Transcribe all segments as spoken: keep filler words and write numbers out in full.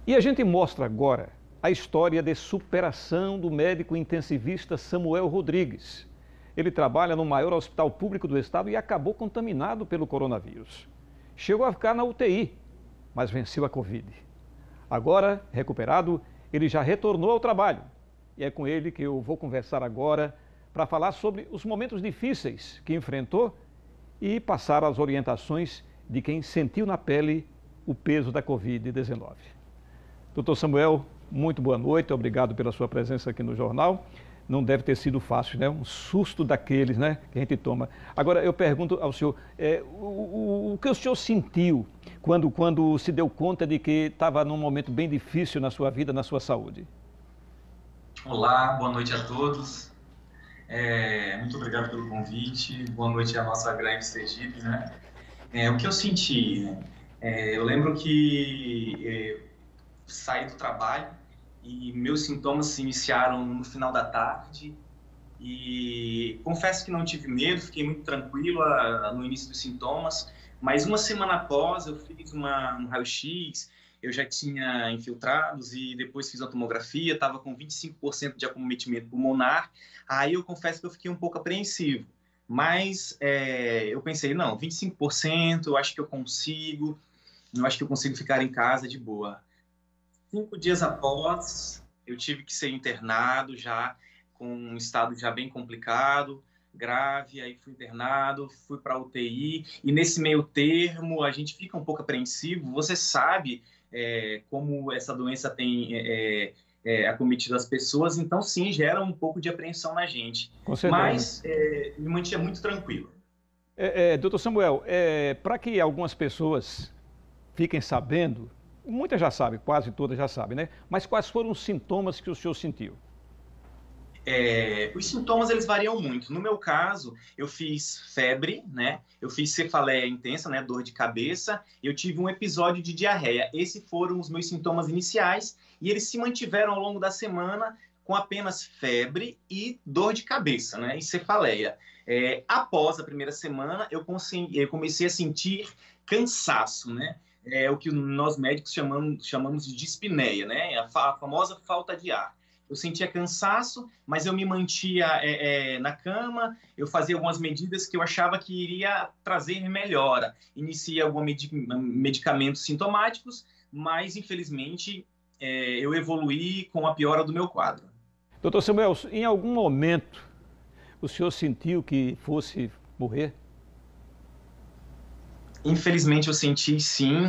E a gente mostra agora a história de superação do médico intensivista Samuel Rodrigues. Ele trabalha no maior hospital público do estado e acabou contaminado pelo coronavírus. Chegou a ficar na U T I, mas venceu a Covid. Agora, recuperado, ele já retornou ao trabalho. E é com ele que eu vou conversar agora para falar sobre os momentos difíceis que enfrentou e passar as orientações de quem sentiu na pele o peso da Covid dezenove. Doutor Samuel, muito boa noite, obrigado pela sua presença aqui no jornal. Não deve ter sido fácil, né? Um susto daqueles, né, que a gente toma. Agora, eu pergunto ao senhor, é, o, o, o que o senhor sentiu quando, quando se deu conta de que estava num momento bem difícil na sua vida, na sua saúde? Olá, boa noite a todos. É, muito obrigado pelo convite. Boa noite à nossa grande Sergipe, né? É, o que eu senti, né? É, eu lembro que é, saí do trabalho e meus sintomas se iniciaram no final da tarde e confesso que não tive medo, fiquei muito tranquilo no início dos sintomas, mas uma semana após eu fiz uma, um raio-x, eu já tinha infiltrados e depois fiz a tomografia, estava com vinte e cinco por cento de acometimento pulmonar, aí eu confesso que eu fiquei um pouco apreensivo, mas é, eu pensei, não, vinte e cinco por cento, eu acho que eu consigo, eu acho que eu consigo ficar em casa de boa. Cinco dias após, eu tive que ser internado já com um estado já bem complicado, grave, aí fui internado, fui para a U T I, e nesse meio termo a gente fica um pouco apreensivo, você sabe é, como essa doença tem é, é, acometido as pessoas, então sim, gera um pouco de apreensão na gente, Com certeza. Mas é, me mantinha muito tranquilo. É, é, doutor Samuel, é, para que algumas pessoas fiquem sabendo, muitas já sabem, quase todas já sabem, né? Mas quais foram os sintomas que o senhor sentiu? É, os sintomas, eles variam muito. No meu caso, eu fiz febre, né? Eu fiz cefaleia intensa, né? Dor de cabeça. Eu tive um episódio de diarreia. Esses foram os meus sintomas iniciais e eles se mantiveram ao longo da semana com apenas febre e dor de cabeça, né? E cefaleia. É, após a primeira semana, eu, eu comecei a sentir cansaço, né? É o que nós médicos chamamos, chamamos de dispneia, né? A, fa a famosa falta de ar. Eu sentia cansaço, mas eu me mantia é, é, na cama, eu fazia algumas medidas que eu achava que iria trazer melhora. Iniciei alguns medic medicamentos sintomáticos, mas infelizmente é, eu evoluí com a piora do meu quadro. Doutor Samuel, em algum momento o senhor sentiu que fosse morrer? Infelizmente eu senti sim,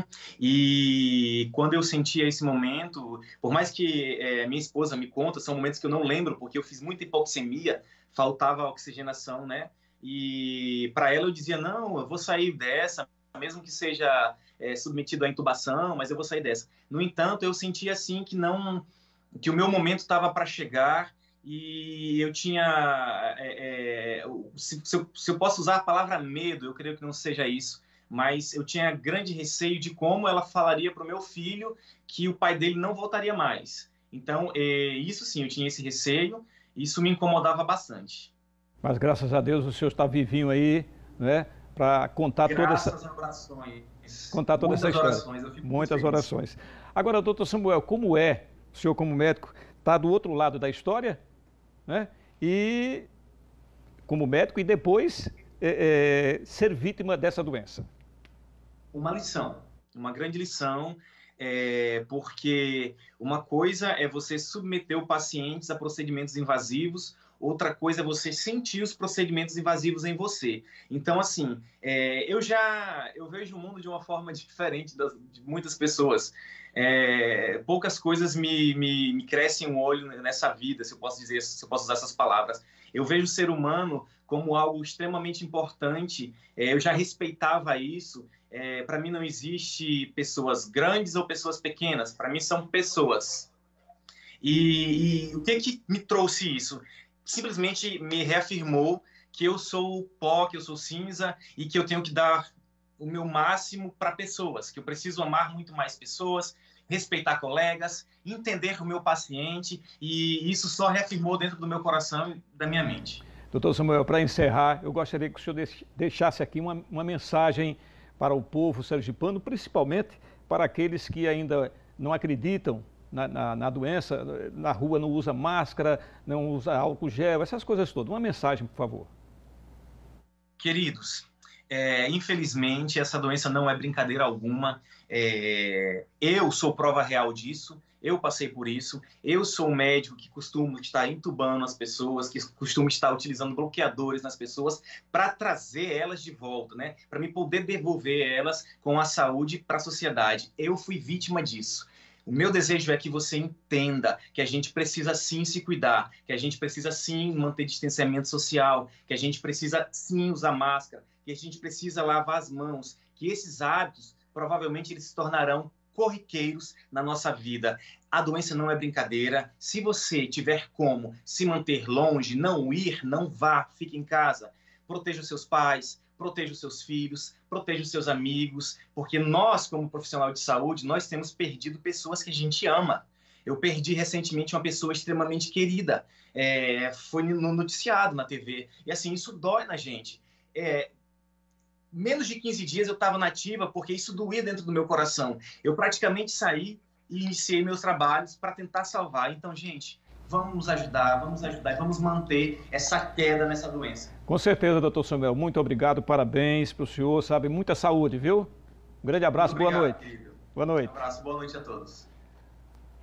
e quando eu sentia esse momento, por mais que é, minha esposa me conta, são momentos que eu não lembro, porque eu fiz muita hipoxemia, faltava oxigenação, né? E para ela eu dizia, não, eu vou sair dessa, mesmo que seja é, submetido à intubação, mas eu vou sair dessa. No entanto, eu sentia assim que, não, que o meu momento estava para chegar, e eu tinha, é, é, se, se, eu, se eu posso usar a palavra medo, eu creio que não seja isso, mas eu tinha grande receio de como ela falaria para o meu filho que o pai dele não voltaria mais. Então, é, isso sim, eu tinha esse receio, isso me incomodava bastante. Mas graças a Deus o senhor está vivinho aí, né, para contar toda essa... Graças a orações. Contar toda essa história. Orações, eu fico Muitas orações. Agora, doutor Samuel, como é, o senhor como médico, está do outro lado da história, né, e como médico, e depois é, é, ser vítima dessa doença? Uma lição, uma grande lição, é, porque uma coisa é você submeter o paciente a procedimentos invasivos, outra coisa é você sentir os procedimentos invasivos em você. Então, assim, é, eu já eu vejo o mundo de uma forma diferente das, de muitas pessoas. É, poucas coisas me, me, me crescem o olho nessa vida, se eu posso dizer, se eu posso usar essas palavras. Eu vejo o ser humano como algo extremamente importante, é, eu já respeitava isso. É, para mim não existe pessoas grandes ou pessoas pequenas, para mim são pessoas. E, e o que, que me trouxe isso? Simplesmente me reafirmou que eu sou pó, que eu sou cinza e que eu tenho que dar o meu máximo para pessoas, que eu preciso amar muito mais pessoas, respeitar colegas, entender o meu paciente, e isso só reafirmou dentro do meu coração e da minha mente. Doutor Samuel, para encerrar, eu gostaria que o senhor deixasse aqui uma, uma mensagem para o povo sergipano, principalmente para aqueles que ainda não acreditam na, na, na doença, na rua não usa máscara, não usa álcool gel, essas coisas todas. Uma mensagem, por favor. Queridos, é, infelizmente essa doença não é brincadeira alguma. É, eu sou prova real disso. Eu passei por isso. Eu sou um médico que costuma estar entubando as pessoas, que costuma estar utilizando bloqueadores nas pessoas para trazer elas de volta, né? Para me poder devolver elas com a saúde para a sociedade. Eu fui vítima disso. O meu desejo é que você entenda que a gente precisa sim se cuidar, que a gente precisa sim manter distanciamento social, que a gente precisa sim usar máscara, que a gente precisa lavar as mãos, que esses hábitos provavelmente eles se tornarão corriqueiros na nossa vida. A doença não é brincadeira. Se você tiver como se manter longe, não ir, não vá, fique em casa. Proteja os seus pais, proteja os seus filhos, proteja os seus amigos, porque nós, como profissional de saúde, nós temos perdido pessoas que a gente ama. Eu perdi recentemente uma pessoa extremamente querida, é, foi no noticiado na T V, e assim, isso dói na gente. É, menos de quinze dias eu estava nativa, porque isso doía dentro do meu coração. Eu praticamente saí e iniciei meus trabalhos para tentar salvar. Então, gente, vamos nos ajudar, vamos ajudar e vamos manter essa queda nessa doença. Com certeza, doutor Samuel. Muito obrigado, parabéns para o senhor, sabe? Muita saúde, viu? Um grande abraço, Muito obrigado, boa noite. Querido. Boa noite. Um abraço, boa noite a todos.